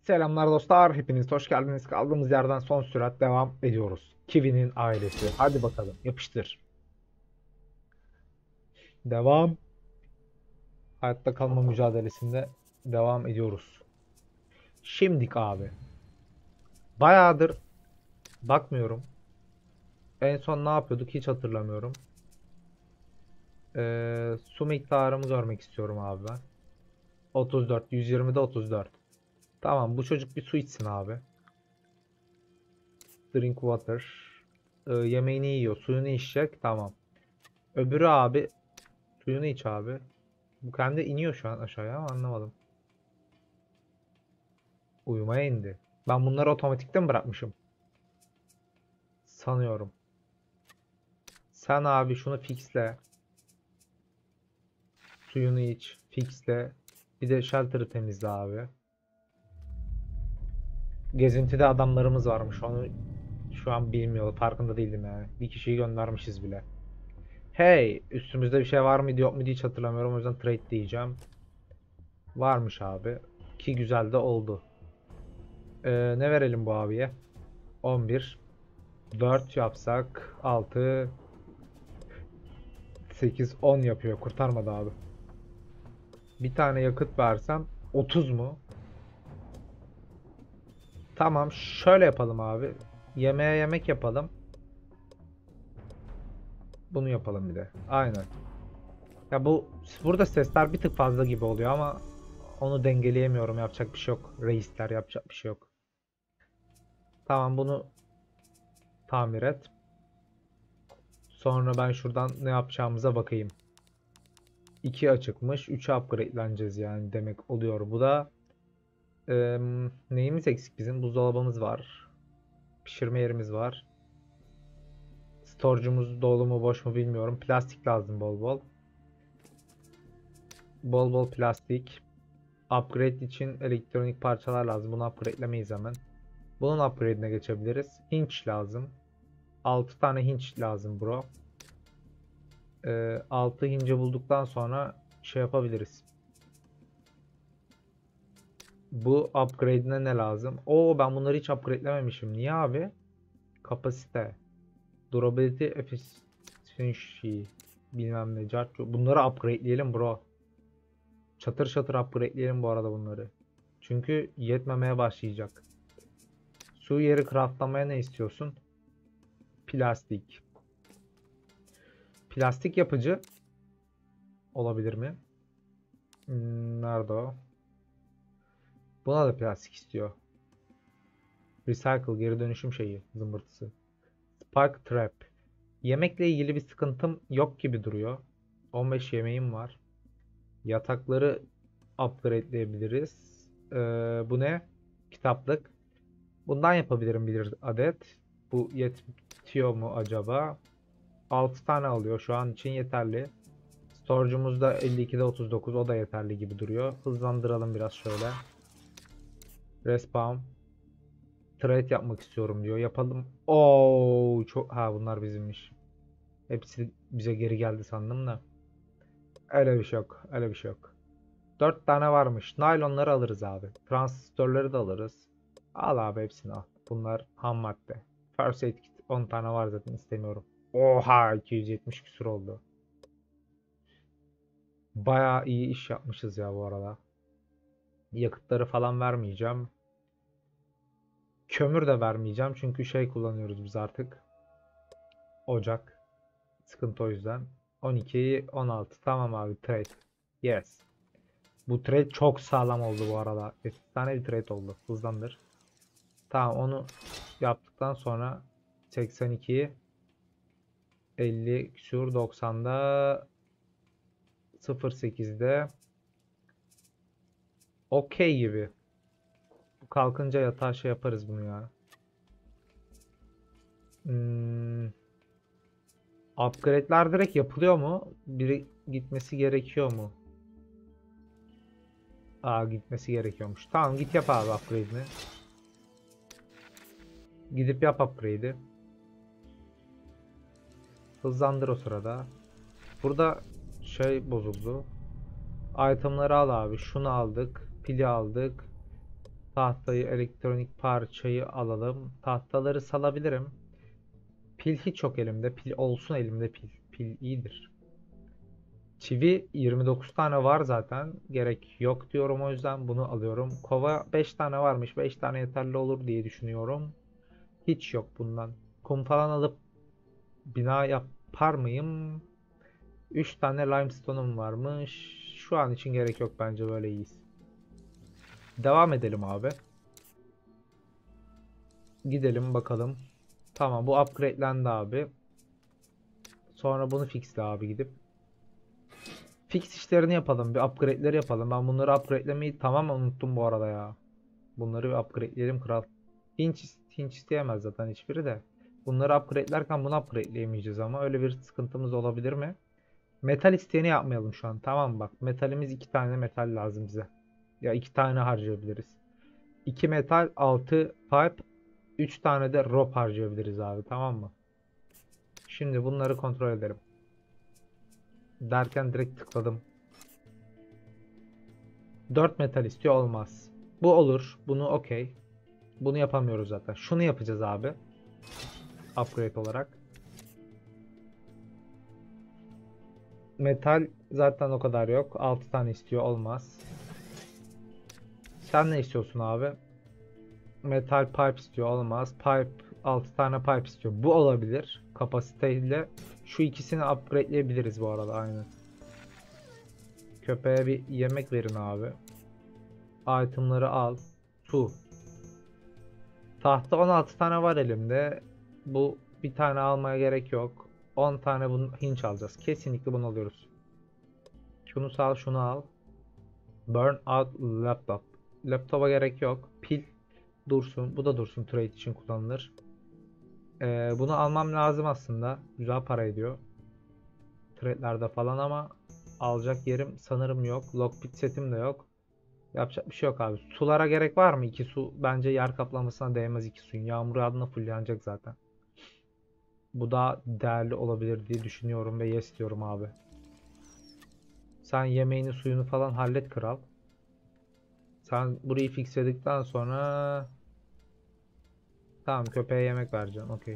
Selamlar dostlar, hepiniz hoş geldiniz. Kaldığımız yerden son sürat devam ediyoruz. Kiwi'nin ailesi. Hadi bakalım, yapıştır. Devam. Hayatta kalma mücadelesinde devam ediyoruz. Şimdik abi. Bayağıdır bakmıyorum. En son ne yapıyorduk hiç hatırlamıyorum. Su miktarımı görmek istiyorum abi ben. 34, 120'de 34. Tamam, bu çocuk bir su içsin abi. Drink water. Yemeğini yiyor, suyunu içecek. Tamam. Öbürü abi, suyunu iç abi. Bu kendi iniyor şu an aşağıya ama anlamadım. Uyumaya indi. Ben bunları otomatikte mi bırakmışım? Sanıyorum. Sen abi şunu fixle. Suyunu iç. Fixle. Bir de shelter'ı temizle abi. Gezintide adamlarımız varmış. Onu şu an bilmiyor. Farkında değildim yani. Bir kişiyi göndermişiz bile. Hey! Üstümüzde bir şey var mıydı yok muydu hiç hatırlamıyorum. O yüzden trade diyeceğim. Varmış abi. Ki güzel de oldu. Ne verelim bu abiye? 11. 4 yapsak 6, 8, 10 yapıyor. Kurtarmadı abi. Bir tane yakıt versem 30 mu? Tamam, şöyle yapalım abi. Yemeğe yemek yapalım. Bunu yapalım bir de. Aynen. Ya burada sesler bir tık fazla gibi oluyor ama onu dengeleyemiyorum. Yapacak bir şey yok. Reisler, yapacak bir şey yok. Tamam, bunu tamir et. Sonra ben şuradan ne yapacağımıza bakayım. 2 açıkmış. 3'e upgrade'leneceğiz yani demek oluyor. Bu da neyimiz eksik bizim? Buzdolabımız var. Pişirme yerimiz var. Storage'umuz dolu mu boş mu bilmiyorum. Plastik lazım bol bol. Bol bol plastik. Upgrade için elektronik parçalar lazım. Bunu upgrade'lemeyiz hemen. Bunun upgrade'ine geçebiliriz. Hinge lazım. 6 tane hinge lazım bro. 6 hinge bulduktan sonra şey yapabiliriz. Bu upgrade'ine ne lazım? Oo, ben bunları hiç upgrade'lememişim. Niye abi? Kapasite. Durability, efficiency. Bilmem ne. Bunları upgrade'leyelim bro. Çatır çatır upgrade'leyelim bu arada bunları. Çünkü yetmemeye başlayacak. Su yeri craftlamaya ne istiyorsun? Plastik. Plastik yapıcı olabilir mi? Nerede o? Buna da plastik istiyor. Recycle, geri dönüşüm şeyi, zımbırtısı. Spark Trap. Yemekle ilgili bir sıkıntım yok gibi duruyor. 15 yemeğim var. Yatakları upgrade'leyebiliriz. Bu ne? Kitaplık. Bundan yapabilirim bir adet. Bu yetiyor mu acaba? 6 tane alıyor. Şu an için yeterli. Storage'umuz da 52'de 39. O da yeterli gibi duruyor. Hızlandıralım biraz şöyle. Respawn. Trade yapmak istiyorum diyor. Yapalım. Oo, çok bunlar bizimmiş. Hepsi bize geri geldi sandım da. Öyle bir şey yok. Öyle bir şey yok. 4 tane varmış. Naylonları alırız abi. Transistörleri de alırız. Al abi, hepsini al. Bunlar ham madde. First aid kit 10 tane var zaten, istemiyorum. Oha, 270 küsur oldu. Bayağı iyi iş yapmışız ya bu arada. Yakıtları falan vermeyeceğim. Kömür de vermeyeceğim çünkü şey kullanıyoruz biz artık. Ocak. Sıkıntı o yüzden. 12, 16. Tamam abi, trade. Yes. Bu trade çok sağlam oldu bu arada. Efsane bir trade oldu. Hızlandır. Tamam, onu yaptıktan sonra 82, 50 küsur, 90'da, 08'de okey gibi. Bu kalkınca yatağa şey yaparız bunu ya. Hmm, Upgrade'ler direkt yapılıyor mu? Biri gitmesi gerekiyor mu? Gitmesi gerekiyormuş. Tamam, git yap abi upgrade'ini. Gidip yap upgrade'i. Hızlandır o sırada. Burada şey bozuldu. Itemları al abi. Şunu aldık. Pili aldık. Tahtayı, elektronik parçayı alalım. Tahtaları salabilirim. Pil hiç yok elimde. Pil olsun elimde pil. Pil iyidir. Çivi 29 tane var zaten. Gerek yok diyorum, o yüzden bunu alıyorum. Kova 5 tane varmış. 5 tane yeterli olur diye düşünüyorum. Hiç yok bundan. Kum falan alıp bina yapar mıyım? 3 tane limestone'um varmış. Şu an için gerek yok, bence böyle iyiyiz. Devam edelim abi. Gidelim bakalım. Tamam, bu upgrade'lendi abi. Sonra bunu fixle abi gidip. Fix işlerini yapalım. Bir upgrade'leri yapalım. Ben bunları upgrade'lemeyi tamamen unuttum bu arada ya. Bunları bir upgrade'leyelim kral. Hinç isteyemez zaten hiçbiri de. Bunları upgrade'lerken bunu upgrade'leyemeyeceğiz ama öyle bir sıkıntımız olabilir mi? Metal isteyeni yapmayalım şu an. Tamam mı? Bak, metalimiz 2 tane metal lazım bize. Ya 2 tane harcayabiliriz. 2 metal, 6 pipe, 3 tane de rope harcayabiliriz abi, tamam mı? Şimdi bunları kontrol edelim. Derken direkt tıkladım. 4 metal istiyor, olmaz. Bu olur. Bunu okey. Bunu yapamıyoruz zaten. Şunu yapacağız abi. Upgrade olarak. Metal zaten o kadar yok. 6 tane istiyor, olmaz. Sen ne istiyorsun abi? Metal pipe istiyor, olmaz. Pipe 6 tane pipe istiyor. Bu olabilir. Kapasiteyle şu ikisini upgrade'leyebiliriz bu arada, aynen. Köpeğe bir yemek verin abi. Itemları al. Su. Tahta 16 tane var elimde. Bu bir tane almaya gerek yok. 10 tane bunu hinç alacağız. Kesinlikle bunu alıyoruz. Şunu sal, şunu al. Burn out laptop. Laptopa gerek yok. Pil dursun. Bu da dursun. Trade için kullanılır. Bunu almam lazım aslında. Güzel para ediyor. Trade'lerde falan ama alacak yerim sanırım yok. Lockpick setim de yok. Yapacak bir şey yok abi. Sulara gerek var mı? 2 su bence yer kaplamasına değmez, 2 suyun. Yağmur yağdığında fulllenecek zaten. Bu da değerli olabilir diye düşünüyorum ve yes diyorum abi. Sen yemeğini suyunu falan hallet kral. Sen burayı fixledikten sonra tamam, köpeğe yemek vereceksin. Okey.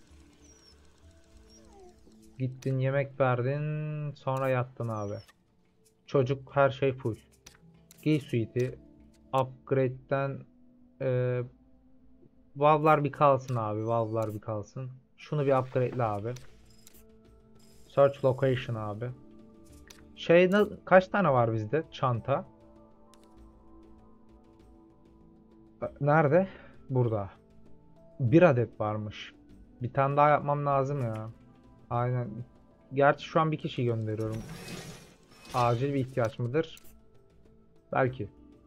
Gittin yemek verdin, sonra yattın abi. Çocuk her şey full. Giy suite'i. Upgrade'den e, valve'lar bir kalsın abi. Valve'lar bir kalsın. Şunu bir upgrade'le abi. Search location abi. Kaç tane var bizde? Çanta. Nerede? Burada. Bir adet varmış. Bir tane daha yapmam lazım ya. Aynen. Gerçi şu an bir kişi gönderiyorum. Acil bir ihtiyaç mıdır? Belki.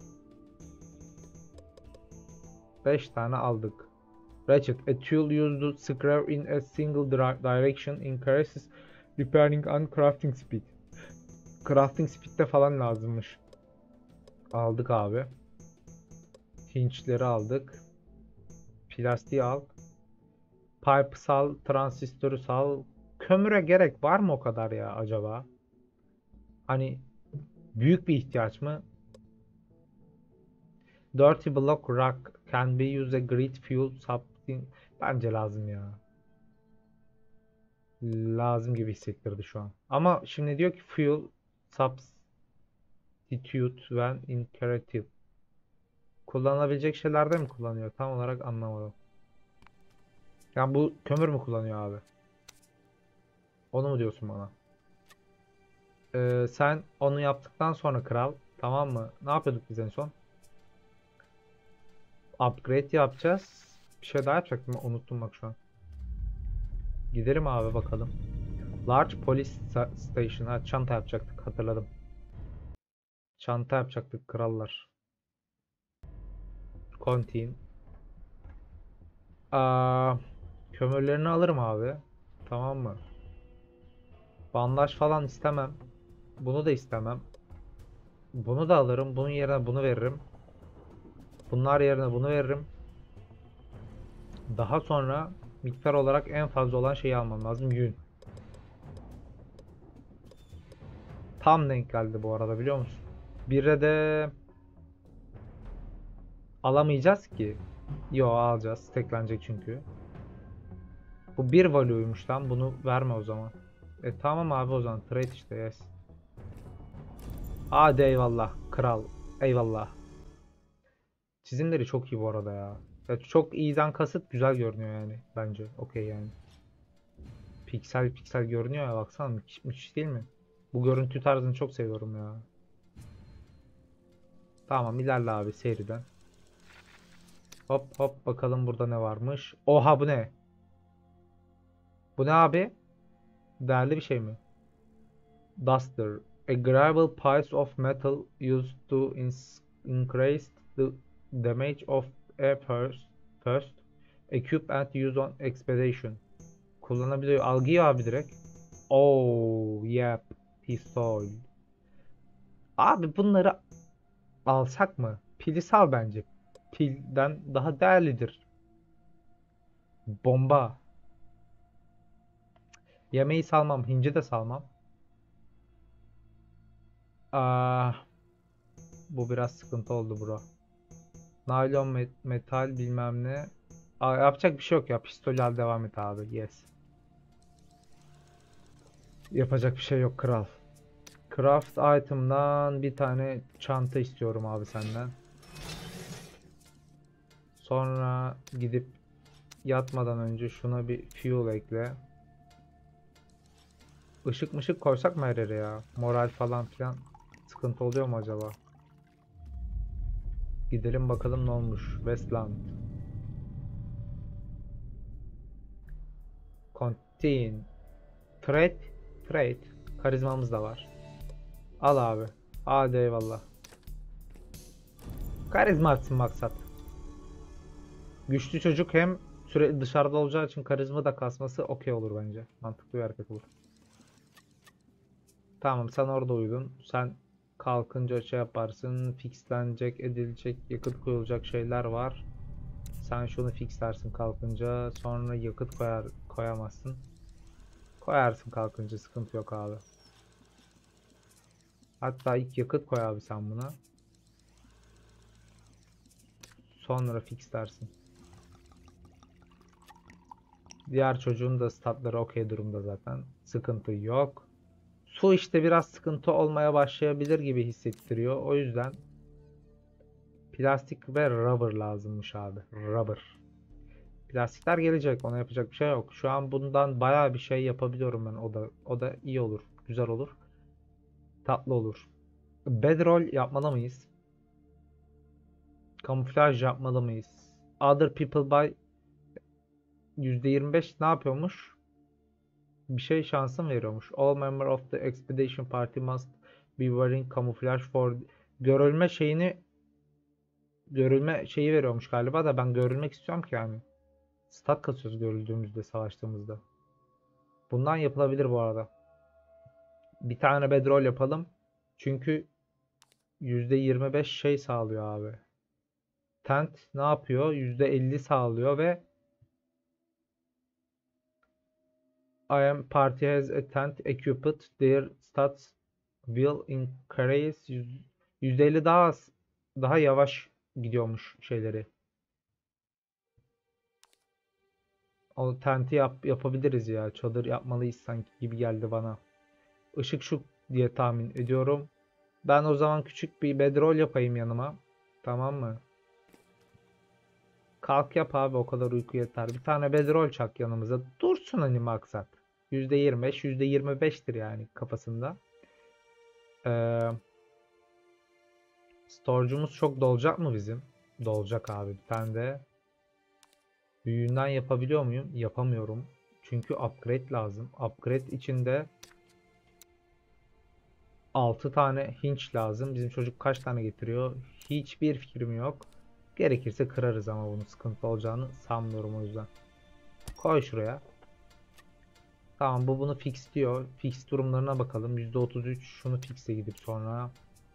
5 tane aldık. Ratchet. A tool used to scrap in a single direction increases repairing and crafting speed. Crafting speed'de falan lazımmış. Aldık abi. Hinçleri aldık. Plastiği al. Pipe sal. Transistörü sal. Kömüre gerek var mı o kadar ya acaba? Hani büyük bir ihtiyaç mı? Dirty block rock can be used as grid fuel something. Bence lazım ya. Lazım gibi hissettirdi şu an. Ama şimdi diyor ki fuel substitute when imperative. Kullanabilecek şeylerde mi kullanıyor? Tam olarak anlamadım. Yani bu kömür mü kullanıyor abi? Onu mu diyorsun bana? Sen onu yaptıktan sonra kral, tamam mı? Ne yapıyorduk biz en son? Upgrade yapacağız. Bir şey daha yapacaktım. Unuttum bak şu an. Gidelim abi bakalım. Large Police Station. Ha, çanta yapacaktık. Hatırladım. Çanta yapacaktık krallar. Contin. Aa, kömürlerini alırım abi. Tamam mı? Bandaj falan istemem. Bunu da istemem. Bunu da alırım. Bunun yerine bunu veririm. Bunlar yerine bunu veririm. Daha sonra miktar olarak en fazla olan şeyi almam lazım. Yün. Tam denk geldi bu arada, biliyor musun? Bire de Alamayacağız ki. Yo, alacağız. Teklenecek çünkü. Bu bir value'ymuş lan. Bunu verme o zaman. Tamam abi, o zaman trade işte, yes. Hadi eyvallah kral. Eyvallah. Çizimleri çok iyi bu arada ya. Ya çok iyiden kasıt güzel görünüyor yani bence. Okey yani. Piksel piksel görünüyor ya, baksana, müthiş, müthiş değil mi? Bu görüntü tarzını çok seviyorum ya. Tamam, ilerle abi seriden. Hop hop, bakalım burada ne varmış. Oha, bu ne? Bu ne abi? Değerli bir şey mi? Duster. A gravel piece of metal used to increase the damage of a first equip and use on expedition. Kullanabiliyor. Algıyor abi direkt. Oh, yep. Pistol. Abi bunları alsak mı? Pili sal bence. Pilden daha değerlidir. Bomba. Yemeği salmam. Hinci de salmam. Ah, bu biraz sıkıntı oldu bro. Naylon metal bilmem ne. Yapacak bir şey yok ya. Pistol al, devam et abi. Yes. Yapacak bir şey yok kral. Craft item'dan bir tane çanta istiyorum abi senden. Sonra gidip yatmadan önce şuna bir fuel ekle. Işık mışık koysak mı her yere ya? Moral falan filan sıkıntı oluyor mu acaba? Gidelim bakalım ne olmuş. Westland. Continue. Trade. Trade. Karizmamız da var. Al abi. Hadi eyvallah. Karizma atsın maksat. Güçlü çocuk hem sürekli dışarıda olacağı için karizma da kasması okey olur bence. Mantıklı bir hareket olur. Tamam, sen orada uyudun. Sen kalkınca şey yaparsın. Fixlenecek, edilecek, yakıt koyulacak şeyler var. Sen şunu fixlersin kalkınca. Sonra yakıt koyamazsın. Koyarsın kalkınca, sıkıntı yok abi. Hatta ilk yakıt koy abi sen buna. Sonra fixlersin. Diğer çocuğun da statları okey durumda zaten. Sıkıntı yok. Su işte biraz sıkıntı olmaya başlayabilir gibi hissettiriyor. O yüzden plastik ve rubber lazımmış abi. Rubber. Plastikler gelecek. Ona yapacak bir şey yok. Şu an bundan bayağı bir şey yapabiliyorum ben. O da iyi olur. Güzel olur. Tatlı olur. Bedroll yapmalı mıyız? Kamuflaj yapmalı mıyız? Other people by %25 ne yapıyormuş? Bir şey şansım veriyormuş. All member of the expedition party must be wearing camouflage for görülme şeyi veriyormuş galiba da ben görülmek istiyorum ki yani. Stat kasıyoruz görüldüğümüzde, savaştığımızda. Bundan yapılabilir bu arada. Bir tane bedroll yapalım. Çünkü %25 şey sağlıyor abi. Tent ne yapıyor? %50 sağlıyor ve I am party has a tent equipped. Their stats will increase. %50 daha yavaş gidiyormuş şeyleri. O tenti yapabiliriz ya. Çadır yapmalıyız sanki gibi geldi bana. Işık şu diye tahmin ediyorum. Ben o zaman küçük bir bedroll yapayım yanıma. Tamam mı? Kalk yap abi, o kadar uyku yeter. Bir tane bedroll çak yanımıza. Dursun hani maksat. %25, %25'tir yani kafasında. Ee, Storage'umuz çok dolacak mı bizim? Dolacak abi. Bir tane de büyüğünden yapabiliyor muyum? Yapamıyorum. Çünkü upgrade lazım. Upgrade için de 6 tane hinge lazım. Bizim çocuk kaç tane getiriyor? Hiçbir fikrim yok. Gerekirse kırarız ama bunun sıkıntı olacağını sanmıyorum o yüzden. Koy şuraya. Tamam, bu bunu fix diyor. Fix durumlarına bakalım. %33 şunu fix'e gidip sonra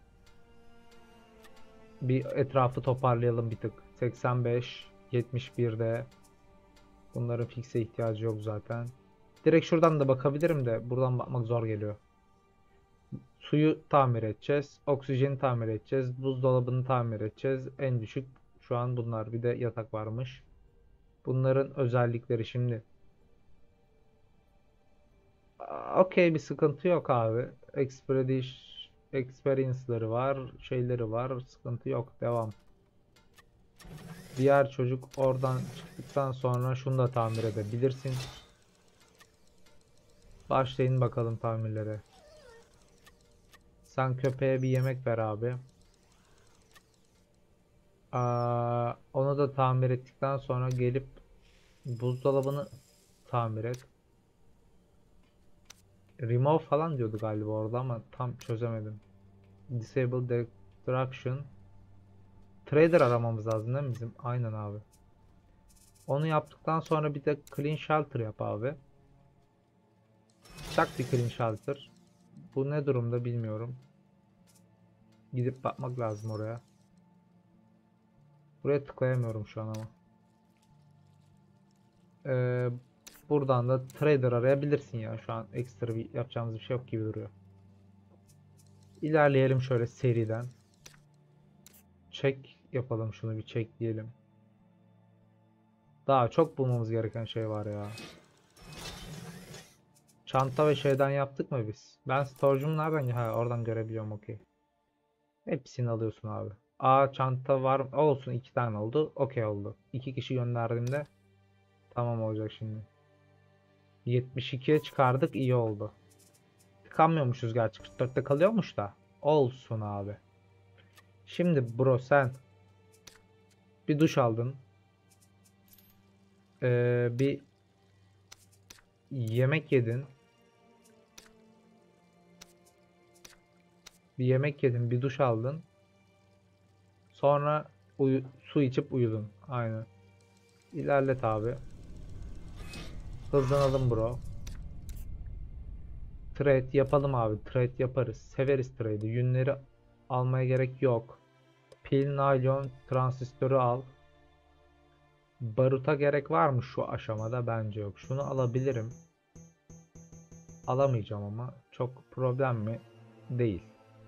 bir etrafı toparlayalım bir tık. 85, 71'de. Bunların fix'e ihtiyacı yok zaten. Direkt şuradan da bakabilirim de buradan bakmak zor geliyor. Suyu tamir edeceğiz. Oksijeni tamir edeceğiz. Buzdolabını tamir edeceğiz. En düşük şu an bunlar. Bir de yatak varmış. Bunların özellikleri şimdi. Okey, bir sıkıntı yok abi. Experience'ları var, şeyleri var. Sıkıntı yok. Devam. Diğer çocuk oradan çıktıktan sonra şunu da tamir edebilirsin. Başlayın bakalım tamirlere. Sen köpeğe bir yemek ver abi. Onu da tamir ettikten sonra gelip buzdolabını tamir et. Remove falan diyordu galiba orada ama tam çözemedim. Disable Destruction. Trader aramamız lazım değil mi bizim? Aynen abi. Onu yaptıktan sonra bir de Clean Shelter yap abi. Çak bir Clean Shelter. Bu ne durumda bilmiyorum. Gidip bakmak lazım oraya. Buraya tıklayamıyorum şu an ama. Ee, Buradan da Trader arayabilirsin ya. Şu an ekstra bir yapacağımız bir şey yok gibi duruyor. İlerleyelim şöyle seriden. Check yapalım, şunu bir check diyelim. Daha çok bulmamız gereken şey var ya. Çanta ve şeyden yaptık mı biz? Ben storage'umu nereden? Ha, oradan görebiliyorum, okey. Hepsini alıyorsun abi. Çanta var. Olsun, 2 tane oldu. Okey oldu. 2 kişi gönderdiğimde tamam olacak şimdi. 72'ye çıkardık, iyi oldu. Tıkanmıyormuşuz gerçi. 44'te kalıyormuş da. Olsun abi. Şimdi bro, sen bir duş aldın. Bir yemek yedin. Bir yemek yedin, bir duş aldın. Sonra su içip uyudun. Aynen. İlerlet abi. Hızlanalım bro. Trade yapalım abi. Trade yaparız. Severiz trade'i. Yünleri almaya gerek yok. Pil, naylon, transistörü al. Baruta gerek var mı şu aşamada? Bence yok. Şunu alabilirim. Alamayacağım ama. Çok problem mi? Değil.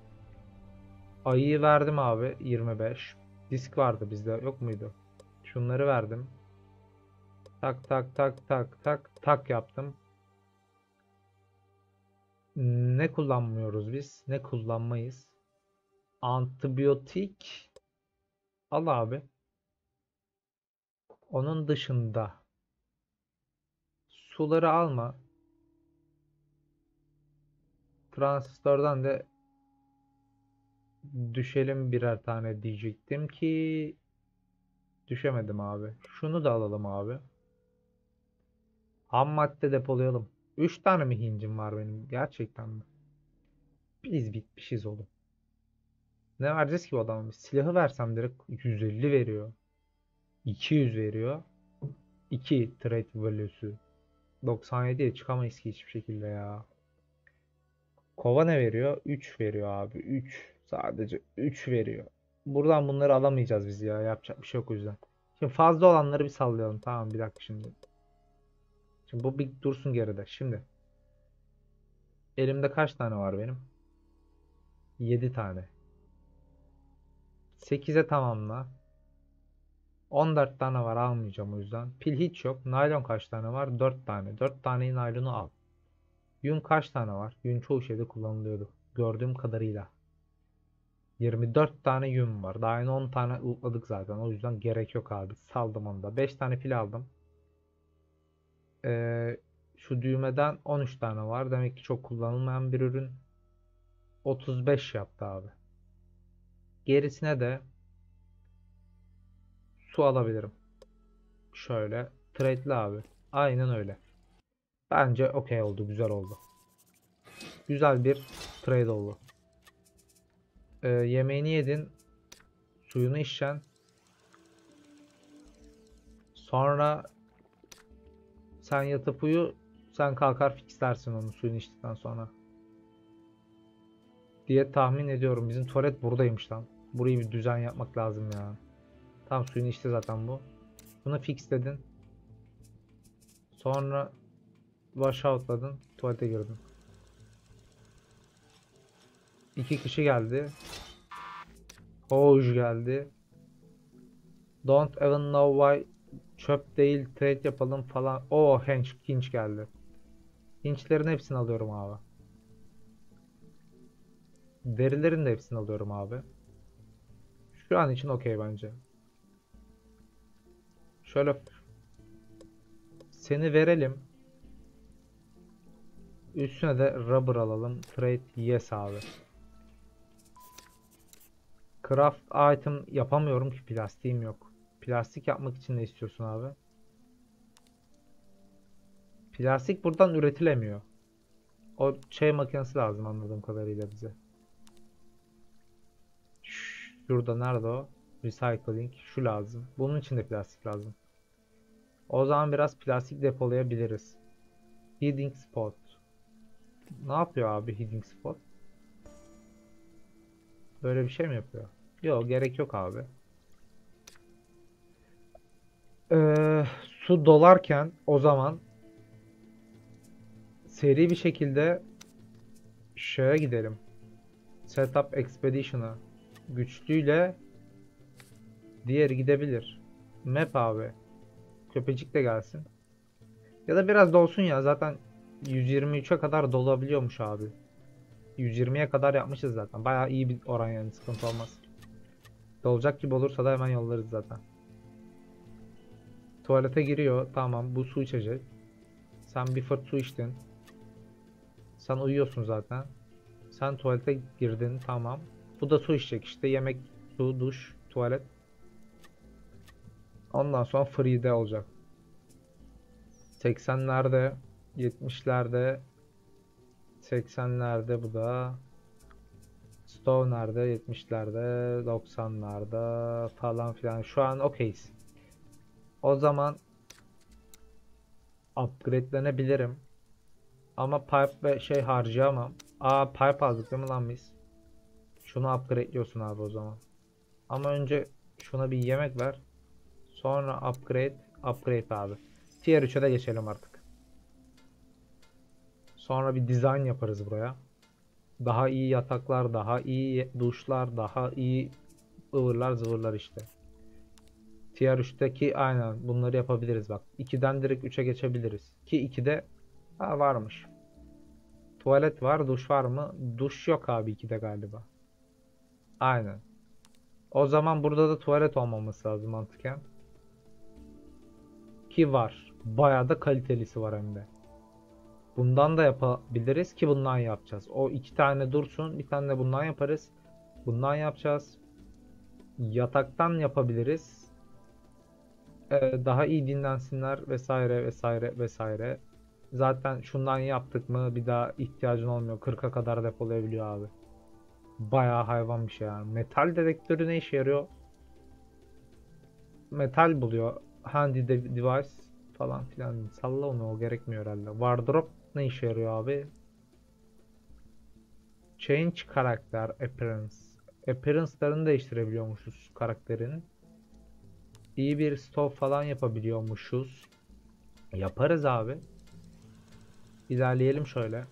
Ayıyı verdim abi. 25. Disk vardı bizde. Yok muydu? Şunları verdim. Tak tak tak tak tak tak yaptım. Ne kullanmıyoruz biz? Ne kullanmayız? Antibiyotik. Al abi. Onun dışında suları alma. Transistörden de düşelim birer tane diyecektim ki düşemedim abi. Şunu da alalım abi. Ham madde depolayalım. 3 tane mi hincim var benim? Gerçekten mi? Biz bitmişiz oğlum. Ne vereceğiz ki bu adama? Bir silahı versem direkt 150 veriyor. 200 veriyor. 2 trade value'su. 97'ye çıkamayız ki hiçbir şekilde ya. Kova ne veriyor? 3 veriyor abi. 3. Sadece 3 veriyor. Buradan bunları alamayacağız biz ya. Yapacak bir şey yok o yüzden. Şimdi fazla olanları bir sallayalım. Tamam, bir dakika şimdi. Şimdi bu bir dursun geride. Şimdi elimde kaç tane var benim? 7 tane. 8'e tamamla. 14 tane var, almayacağım o yüzden. Pil hiç yok. Naylon kaç tane var? 4 tane. 4 taneyi naylonu al. Yün kaç tane var? Yün çoğu şeyde kullanılıyordu. Gördüğüm kadarıyla. 24 tane yün var. Daha yeni 10 tane ultladık zaten. O yüzden gerek yok abi. Saldım onu da. 5 tane pil aldım. Şu düğmeden 13 tane var. Demek ki çok kullanılmayan bir ürün. 35 yaptı abi. Gerisine de su alabilirim. Şöyle. Trade'li abi. Aynen öyle. Bence okey oldu. Güzel oldu. Güzel bir trade oldu. Yemeğini yedin. Suyunu içeceksin. Sonra sen yatıp uyu. Sen kalkar fixlersin onu suyunu içtikten sonra. Diye tahmin ediyorum. Bizim tuvalet buradaymış lan. Burayı bir düzen yapmak lazım ya. Tam suyunu içti zaten bu. Bunu fixledin. Sonra wash out'ladın. Tuvalete girdin. 2 kişi geldi. Hoş geldi. Don't even know why. Çöp değil, trade yapalım falan. O hinge geldi. Hinge'lerin hepsini alıyorum abi. Derilerin de hepsini alıyorum abi. Şu an için okey bence. Şöyle seni verelim. Üstüne de rubber alalım. Trade yes abi. Craft item yapamıyorum ki, plastiğim yok. Plastik yapmak için ne istiyorsun abi? Plastik buradan üretilemiyor. O şey makinesi lazım anladığım kadarıyla bize. Şurada nerede o? Recycling. Şu lazım. Bunun için de plastik lazım. O zaman biraz plastik depolayabiliriz. Heating spot. Ne yapıyor abi heating spot? Böyle bir şey mi yapıyor? Yok, gerek yok abi. Su dolarken o zaman seri bir şekilde şeye gidelim. Setup Expedition'a. Güçlüyle diğeri gidebilir. Map abi. Köpecik de gelsin. Ya da biraz dolsun ya. Zaten 123'e kadar dolabiliyormuş abi. 120'ye kadar yapmışız zaten. Bayağı iyi bir oran yani, sıkıntı olmaz. Dolacak gibi olursa da hemen yollarız zaten. Tuvalete giriyor. Tamam, bu su içecek. Sen bir fırt su içtin. Sen uyuyorsun zaten. Sen tuvalete girdin, tamam. Bu da su içecek işte. Yemek, su, duş, tuvalet. Ondan sonra free'de olacak. 80'lerde, 70'lerde, 80'lerde bu da. Stoner'de 70'lerde, 90'larda falan filan. Şu an okeyiz. O zaman upgrade'lenebilirim. Ama pipe ve şey harcayamam. Aa, pipe aldık değil mi lan biz? Şunu upgrade'liyorsun abi o zaman. Ama önce şuna bir yemek ver. Sonra upgrade abi. Tier 3'e de geçelim artık. Sonra bir design yaparız buraya. Daha iyi yataklar, daha iyi duşlar, daha iyi ıvırlar zıvırlar işte. Tier 3'teki aynen bunları yapabiliriz bak. 2'den direkt 3'e geçebiliriz. Ki 2'de varmış. Tuvalet var, duş var mı? Duş yok abi 2'de galiba. Aynen. O zaman burada da tuvalet olmaması lazım mantıken. Ki var. Bayağı da kalitelisi var hem de. Bundan da yapabiliriz ki bundan yapacağız. O iki tane dursun, bir tane de bundan yaparız. Bundan yapacağız. Yataktan yapabiliriz. Daha iyi dinlensinler vesaire vesaire vesaire. Zaten şundan yaptık mı bir daha ihtiyacın olmuyor. 40'a kadar depolayabiliyor abi. Bayağı hayvan bir şey yani. Metal dedektörü ne işe yarıyor? Metal buluyor. Handy device falan filan. Salla onu, o gerekmiyor herhalde. Wardrop ne işe yarıyor abi? Change karakter appearance. Appearance'larını değiştirebiliyormuşuz karakterin. İyi bir stove falan yapabiliyormuşuz. Yaparız abi. İlerleyelim şöyle.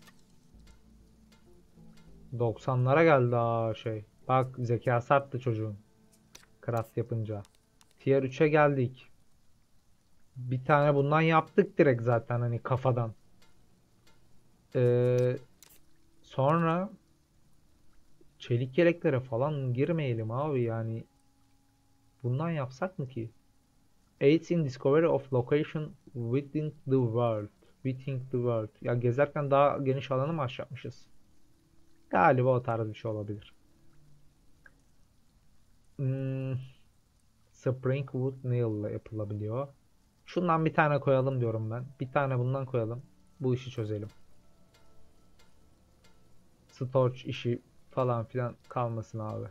90'lara geldi şey. Bak zekası arttı çocuğun. Craft yapınca. Tier 3'e geldik. Bir tane bundan yaptık direkt zaten hani kafadan. Ee, Sonra çelik yeleklere falan girmeyelim abi yani. Bundan yapsak mı ki? Aids in discovery of location within the world. Within the world. Ya gezerken daha geniş alanı mı aşacakmışız? Galiba o tarz bir şey olabilir. Hmm, Springwood nail ile yapılabiliyor. Şundan bir tane koyalım diyorum ben. Bir tane bundan koyalım. Bu işi çözelim. Storage işi falan filan kalmasın abi.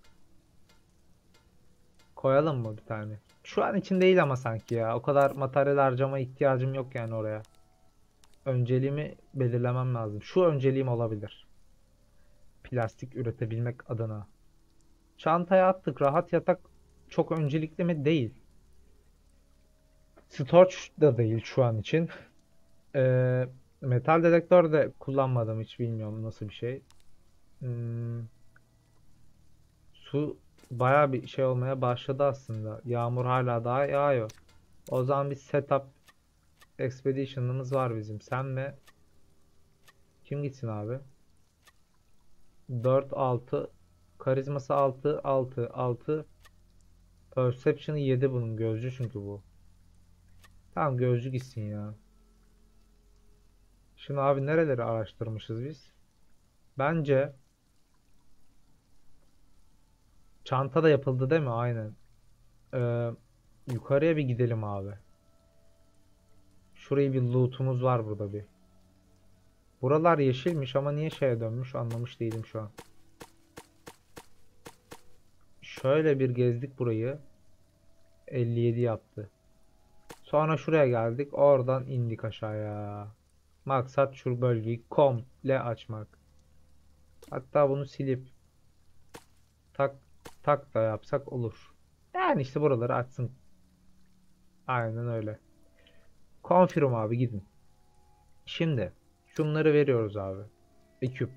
Koyalım mı bir tane? Şu an için değil ama sanki ya. O kadar materyal harcama ihtiyacım yok yani oraya. Önceliğimi belirlemem lazım. Şu önceliğim olabilir. Plastik üretebilmek adına. Çantaya attık. Rahat yatak çok öncelikli mi? Değil. Storage da değil şu an için. Ee, Metal dedektör de kullanmadım. Hiç bilmiyorum nasıl bir şey. Hmm, su Baya bir şey olmaya başladı aslında. Yağmur hala daha yağıyor. O zaman bir setup expedition'ımız var bizim. Sen mi? Kim gitsin abi? 4 6, karizması 6 6 6, perception'ı 7 bunun, gözcü çünkü bu. Tamam, gözcü gitsin ya. Şimdi abi nereleri araştırmışız biz? Bence çanta da yapıldı değil mi? Aynen. Ee, yukarıya bir gidelim abi. Şurayı bir loot'umuz var burada bir. Buralar yeşilmiş ama niye şeye dönmüş anlamış değilim şu an. Şöyle bir gezdik burayı. 57 yaptı. Sonra şuraya geldik. Oradan indik aşağıya. Maksat şu bölgeyi komple açmak. Hatta bunu silip tak tak da yapsak olur. Yani işte buraları açsın. Aynen öyle. Confirm abi, gidin. Şimdi şunları veriyoruz abi. Eküp.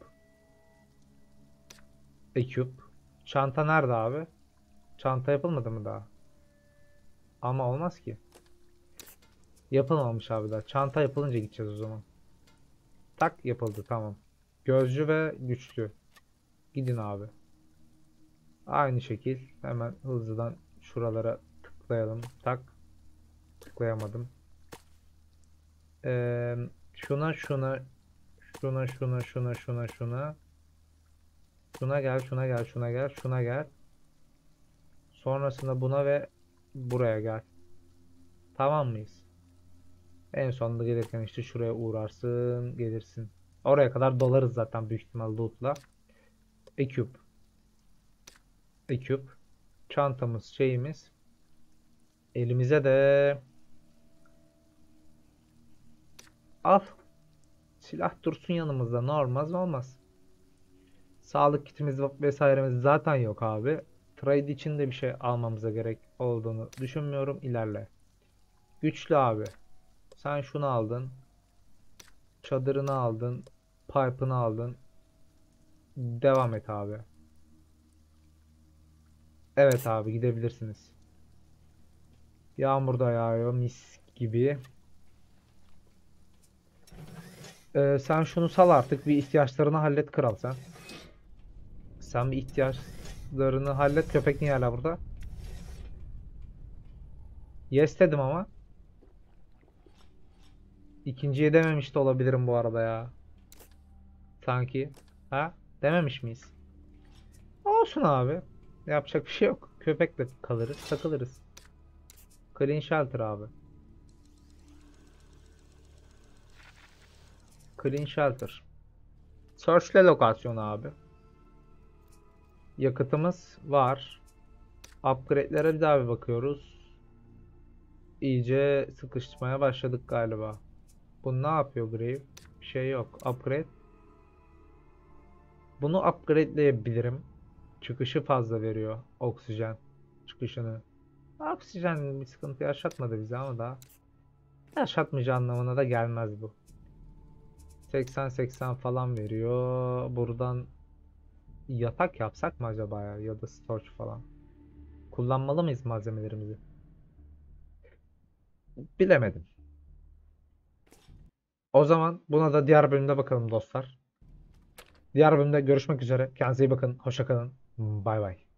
Eküp. Çanta nerede abi? Çanta yapılmadı mı daha? Ama olmaz ki. Yapılmamış abi daha. Çanta yapılınca gideceğiz o zaman. Tak, yapıldı, tamam. Gözcü ve güçlü. Gidin abi. Aynı şekil hemen hızlıdan şuralara tıklayalım. Tak. Tıklayamadım. Ee, şuna şuna şuna şuna şuna şuna şuna şuna gel, şuna gel, şuna gel, şuna gel. Sonrasında buna ve buraya gel. Tamam mıyız? En sonunda gelirken işte şuraya uğrarsın, gelirsin. Oraya kadar dolarız zaten büyük ihtimal loot'la. Eküp. Eküp. Çantamız, şeyimiz. Elimize de al. Silah dursun yanımızda. Ne olmaz ne olmaz. Sağlık kitimiz vesairemiz zaten yok abi. Trade için de bir şey almamıza gerek olduğunu düşünmüyorum. İlerle. Güçlü abi. Sen şunu aldın. Çadırını aldın. Pipe'ını aldın. Devam et abi. Evet abi, gidebilirsiniz. Yağmur da yağıyor mis gibi. Sen şunu sal artık. Bir ihtiyaçlarını hallet kral sen. Sen bir ihtiyaçlarını hallet. Köpek niye hala burada? Yes dedim ama. İkinciye dememiş de olabilirim bu arada ya. Sanki. Ha? Dememiş miyiz? Olsun abi. Yapacak bir şey yok. Köpekle kalırız, takılırız. Clean shelter abi. Clean shelter. Searchle lokasyonu abi. Yakıtımız var. Upgrade'lere bir daha bir bakıyoruz. İyice sıkışmaya başladık galiba. Bu ne yapıyor Grave? Bir şey yok. Upgrade. Bunu upgrade'leyebilirim. Çıkışı fazla veriyor. Oksijen çıkışını. Oksijen bir sıkıntı yaşatmadı bize ama daha yaşatmayacağı anlamına da gelmez bu. 80-80 falan veriyor. Buradan yatak yapsak mı acaba ya? Ya da storage falan. Kullanmalı mıyız malzemelerimizi? Bilemedim. O zaman buna da diğer bölümde bakalım dostlar. Diğer bölümde görüşmek üzere. Kendinize iyi bakın. Hoşça kalın. Bay bay.